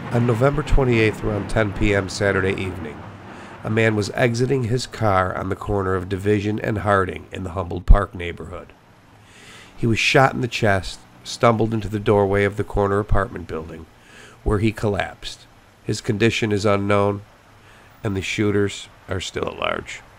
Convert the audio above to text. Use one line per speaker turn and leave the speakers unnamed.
On November 28th, around 10 p.m. Saturday evening, a man was exiting his car on the corner of Division and Harding in the Humboldt Park neighborhood. He was shot in the chest, stumbled into the doorway of the corner apartment building, where he collapsed. His condition is unknown, and the shooters are still at large.